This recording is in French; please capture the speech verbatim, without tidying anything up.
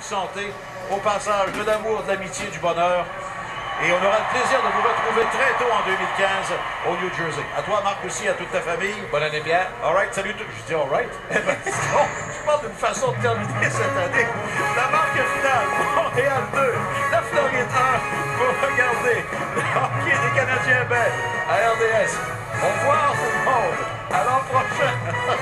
de santé, au passage, de l'amour, de l'amitié, du bonheur. Et on aura le plaisir de vous retrouver très tôt en deux mille quinze au New Jersey. À toi, Marc, aussi, à toute ta famille. Bonne année, Pierre. All right, salut. tout- Je dis all right. Eh ben, sinon, je parle d'une façon de terminer cette année. La marque finale, Montréal deux, la Floride un. Vous regardez le hockey des Canadiens belges à R D S. Au revoir tout le monde. À l'an prochain.